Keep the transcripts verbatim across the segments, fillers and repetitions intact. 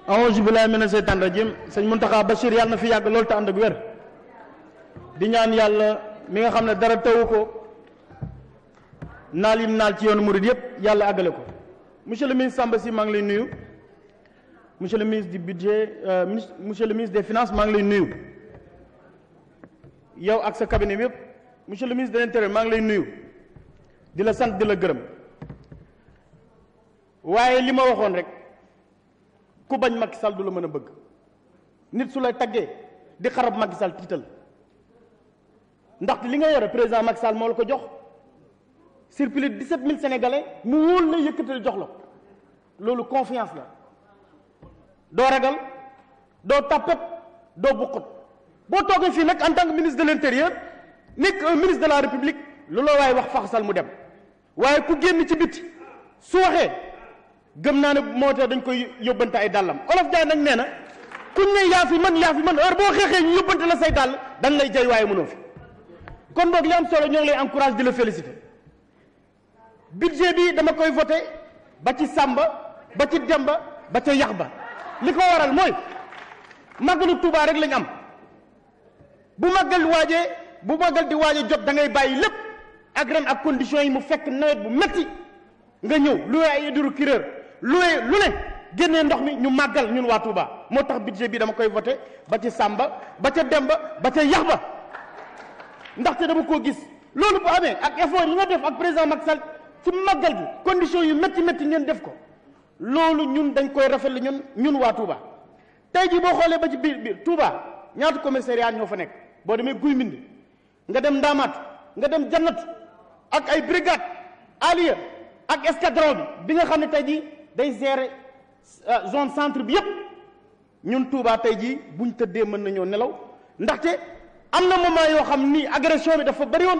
auzu billaahi mina seytaani rajiim sëñ Mountakha Bachir yàlla na fi yàgg loolu te ànd ak wér di ñaan yàlla mi nga xam ne dara tawu ko naal yim naal ci yoonu murid yëpp yàlla àggale ko. monsieur le ministre Samba Sy maa ngi lay nuyu monsieur le ministre du budget monsieur le ministre des finances maa ngi lay nuyu yow ak sa cabinet bi yëpp monsieur le ministre de l'intérieur maa ngi lay nuyu di la sant di la gërëm waaye li ma waxoon rek. ku bañ Macky Sall du la mën a bëgg nit su lay taggee di xarab Macky Sall tiital ndaxte li nga yore président Macky Sall moo la ko jox sur plus de dix-sept mille sénégalais mu wóol la yëkkatal jox la loolu confiance la doo ragal doo tappet doo buqut boo toogee fii nag en tant que ministre de l'intérieur nekk un ministre de la république lu la waaye wax faxasal mu dem waaye ku génn ci biti su waxee gëm naa ne moo tax dañ koy yóbbante ay dàllam olof jaay nag nee na kuñ ne yaa fi man yaa fi man heure boo xeexee ñu yóbbante la say dàll dañ lay jay waaye mënoo fi kon boog li am solo ñoo ngi lay encourage di la féliciter budget bi dama koy voté ba ci Samba ba ci Demba ba ca yax ba li ko waral mooy màggalu Tuubaa rek lañ am bu màggal waajee bu màggal di waaje jot da ngay bàyyi lépp ak ren ak conditions yi mu fekk nawet bu metti nga ñëw lu ay hydrocureur lu lu ne génnee ndox mi ñu màggal ñun waa Touba moo tax budget bi dama koy voté ba ci Samba ba ca Demba ba ca yax ba ndaxte dama koo gis loolu bu amee ak effort yi nga def ak président Macky Sall ci màggal gi conditions yu métti métti ngeen def ko loolu ñun dañ koy rafetlu ñun ñun waa Touba tey jii boo xoolee ba ci biir biir Touba ñaata commissariat ñoo fa nekk boo demee Guy Mbind nga dem Ndaamaatu nga dem Jannatu ak ay brigade allié ak escadron bi bi nga xam ne tey jii day gérer zone centre bi yépp ñun Touba tey jii buñ tëddee mën nañoo nelaw ndaxte am na moment yoo xam ni agression bi dafa bëri woon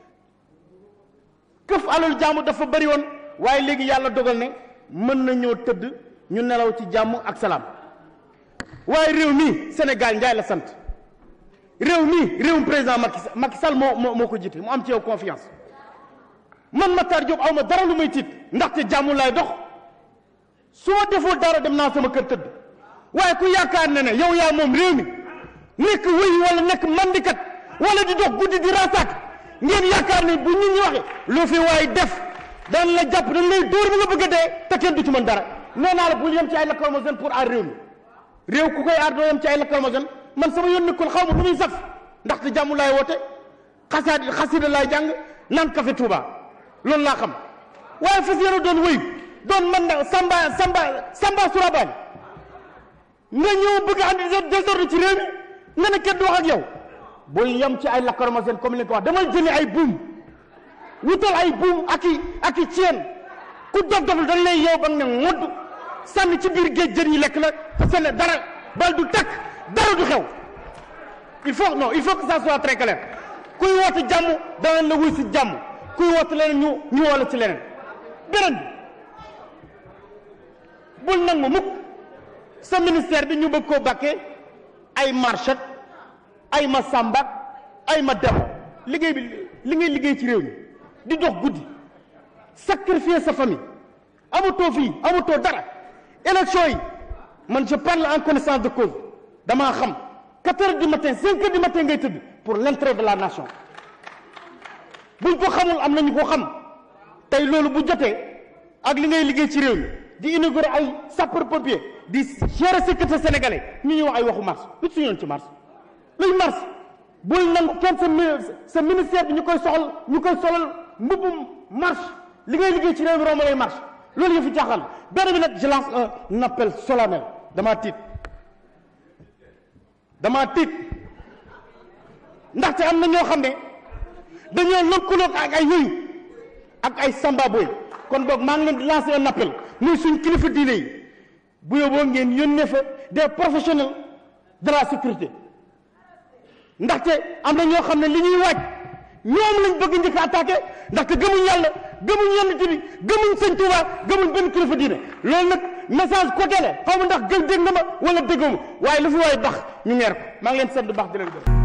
këf alal jàmm dafa bëri woon waaye léegi yàlla dogal ne mën nañoo tëdd ñu nelaw ci jàmm ak salaam waaye réew mi Sénégal njaay la sant réew mi réewum président Macky Macky Sall moo moo moo ko jiite mu am ci yow confiance man Matar Diop aw ma dara lu may tiit ndaxte jàmm laay dox su ma defoo dara dem naa sama kër tëdd waaye ku yaakaar ne ne yow yaa moom réew mi nekk wëy wala nekk mandikat wala di dox guddi di rasaat ngeen yaakaar ne bu nit ñi waxe loo fi waaye def daan la jàpp dañ lay dóor ba nga bëgg a dee te kenn du ci mën dara nee naa la bul yem ci ay lacrymogène pour aar réew mi réew ku koy aar doo yem ci ay lacrymogène man sama yoon nekkul xaw ma lu muy saf ndaxte jàmm laay woote xasaat xasida laay jàng naan café Touba loolu laa xam waaye fas yéene doon wëy doon man na samba samba samba surabaan nga ñëw bëgg a andi désordre ci réew mi nga ne kenn du wax ak yow bul yem ci ay lacrymogène comme li nga ko wax demal jëli ay buum wutal ay buum ak i ak i ceen ku dof doflu dañ lay yow ba nga ne ngodd sànni ci biir géej jën yi lekk la seen dara bal du takk dara du xew il faut non il faut que ça soit très clair kuy woote jàmm danañ la wuy si jàmm kuy woote leneen ñu ñu woola ci leneen beneen bi bul nangu mukk sa ministère bi ñu bëgg koo bàkkee ay marchet ay ma sàmbaat ay ma dem liggéey bi li ngay liggéey ci réew mi di dox guddi sacrifier sa famille amatoo fii amatoo dara élection yi man je parle en connaissance de cause damaa xam quatre heures du matin cinq heures du matin ngay tëdd pour l'intérêt de la nation buñ ko xamul am nañu ko xam tey loolu bu jotee ak li ngay liggéey ci réew mi di inaugurer ay sapeur pompier di gérer sécurité sénégalais ñu ñuy wax ay waxu mars lu ci yoon ci mars luy mars bul nangu kenn sa sa ministère bi ñu koy soxal ñu koy solal mbubbum marche li ngay liggéey ci réew mi romb lay marche loolu yëfu jaaxal benn bi nag je lance un appel solennel damaa tiit damaa tiit ndaxte am na ñoo xam ne dañoo lëkkaloo ak ay yooyu ak ay samba boy kon boog maa ngi leen di lancer un appel muy suñ kilifa diine yi bu yóbboo ngeen yónnee fa des professionnels de la sécurité ndaxte am na ñoo xam ne li ñuy waaj ñoom lañ bëgg njëkk a attaqué ndaxte gëmuñ yàlla gëmuñ yonent bi gëmuñ sëñ Tuubaa gëmuñ benn kilifa diine loolu nag message côté la xaw ma ndax gën dégg nga ma wala déggoo ma waaye lu fi waay bax ñu ngeer ko maa ngi leen sant baax di leen gërëm